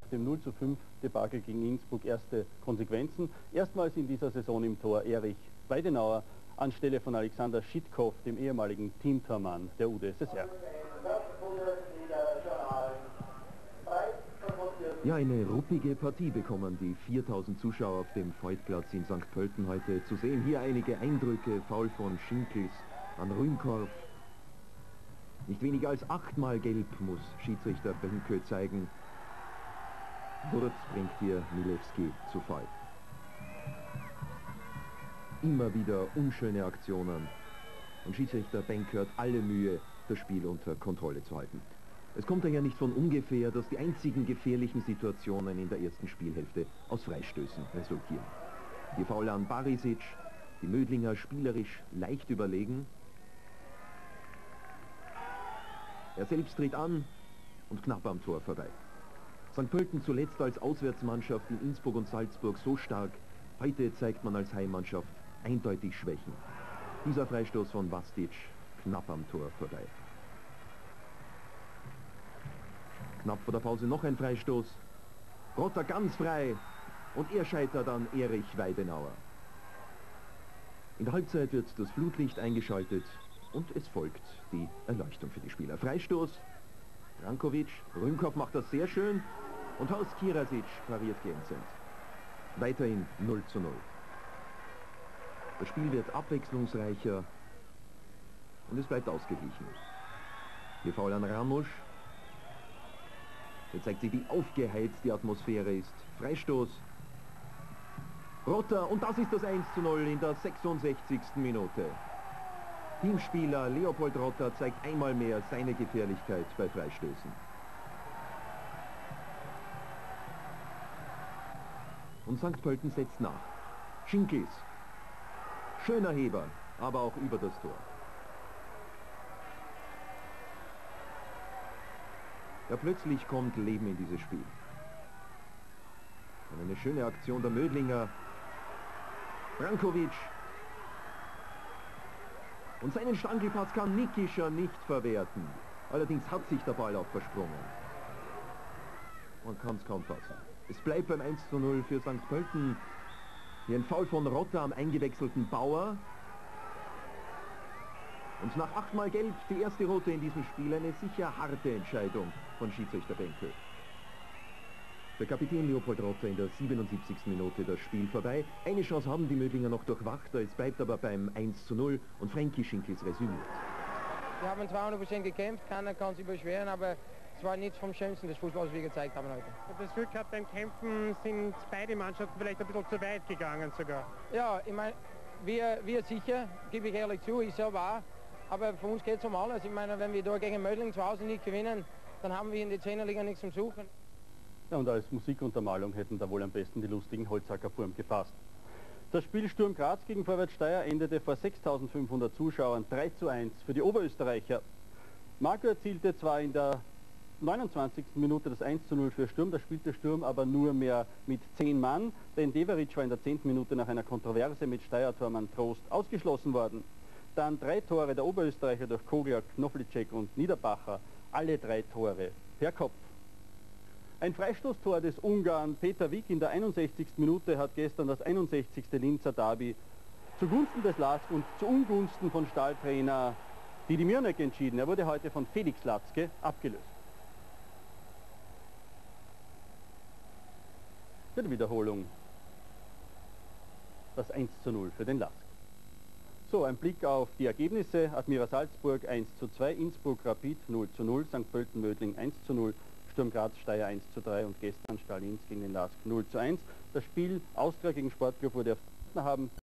Dem 0:5 Debakel gegen Innsbruck erste Konsequenzen. Erstmals in dieser Saison im Tor Erich Weidenauer anstelle von Alexander Schittkow, dem ehemaligen Teamtormann der UdSSR. Ja, eine ruppige Partie bekommen die 4000 Zuschauer auf dem Feldplatz in St. Pölten heute zu sehen. Hier einige Eindrücke: Foul von Schinkels an Rühnkorff. Nicht weniger als 8-mal gelb muss Schiedsrichter Benke zeigen. Wurz bringt hier Milewski zu Fall. Immer wieder unschöne Aktionen. Und Schiedsrichter Benke hat alle Mühe, das Spiel unter Kontrolle zu halten. Es kommt daher nicht von ungefähr, dass die einzigen gefährlichen Situationen in der ersten Spielhälfte aus Freistößen resultieren. Die Foul an Barisic, die Mödlinger spielerisch leicht überlegen. Er selbst tritt an und knapp am Tor vorbei. St. Pölten zuletzt als Auswärtsmannschaft in Innsbruck und Salzburg so stark. Heute zeigt man als Heimmannschaft eindeutig Schwächen. Dieser Freistoß von Vastic knapp am Tor vorbei. Knapp vor der Pause noch ein Freistoß. Rotter ganz frei und er scheitert an Erich Weidenauer. In der Halbzeit wird das Flutlicht eingeschaltet und es folgt die Erleuchtung für die Spieler. Freistoß, Brankovic, Rühnkorff macht das sehr schön und Horst Kirasic pariert glänzend. Weiterhin 0:0. Das Spiel wird abwechslungsreicher und es bleibt ausgeglichen. Hier Foul an Ramusch. Hier zeigt sich, wie aufgeheizt die Atmosphäre ist. Freistoß. Rotter und das ist das 1:0 in der 66. Minute. Teamspieler Leopold Rotter zeigt einmal mehr seine Gefährlichkeit bei Freistößen. Und St. Pölten setzt nach. Schinkels. Schöner Heber, aber auch über das Tor. Ja, plötzlich kommt Leben in dieses Spiel. Und eine schöne Aktion der Mödlinger. Brankovic. Und seinen Stangelpass kann Nikischer nicht verwerten. Allerdings hat sich der Ball auch versprungen. Man kann es kaum fassen. Es bleibt beim 1:0 für St. Pölten. Hier ein Foul von Rotter am eingewechselten Bauer. Und nach 8-mal gelb die erste rote in diesem Spiel, eine sicher harte Entscheidung von Schiedsrichter Benke. Der Kapitän Leopold Rotter in der 77. Minute das Spiel vorbei. Eine Chance haben die Mödlinger noch durch Wachter, es bleibt aber beim 1:0 und Frankie Schinkels resümiert. Wir haben 200% gekämpft, keiner kann sich beschweren, aber es war nichts vom Schönsten des Fußballs, wie wir gezeigt haben heute. Ich habe das Gefühl gehabt, beim Kämpfen sind beide Mannschaften vielleicht ein bisschen zu weit gegangen sogar. Ja, ich meine, wir sicher, gebe ich ehrlich zu, ist ja wahr, aber für uns geht es um alles. Ich meine, wenn wir da gegen Mödling zu Hause nicht gewinnen, dann haben wir in die 10er Liga nichts zum Suchen. Ja, und als Musikuntermalung hätten da wohl am besten die lustigen Holzacker Burm gepasst. Das Spiel Sturm Graz gegen Vorwärts Steyr endete vor 6500 Zuschauern 3:1 für die Oberösterreicher. Marco erzielte zwar in der 29. Minute das 1:0 für Sturm, da spielte Sturm aber nur mehr mit 10 Mann, denn Deveric war in der 10. Minute nach einer Kontroverse mit Steyr-Tormann Trost ausgeschlossen worden. Dann 3 Tore der Oberösterreicher durch Kogler, Knoflicek und Niederbacher, alle 3 Tore per Kopf. Ein Freistoßtor des Ungarn Peter Wick in der 61. Minute hat gestern das 61. Linzer Derby zugunsten des LASK und zu Ungunsten von Stahltrainer Didi Mirnek entschieden. Er wurde heute von Felix Latzke abgelöst. Für die Wiederholung das 1:0 für den LASK. So, ein Blick auf die Ergebnisse. Admira Salzburg 1:2, Innsbruck Rapid 0:0, St. Pölten Mödling 1:0, Sturm Graz Steyr 1:3 und gestern Stalins gegen den LASK 0:1. Das Spiel Austria gegen Sportclub wurde auf haben.